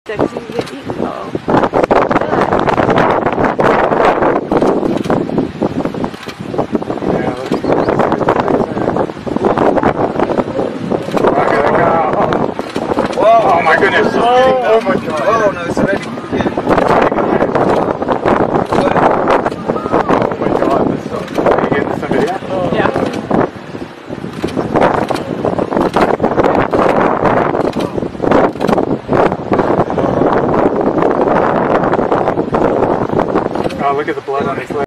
Because you get eaten though. Oh my goodness. Oh my god. Oh no, it's already. Oh my god, this sucks. Are you getting this on video? Yeah. Oh, look at the blood on his leg.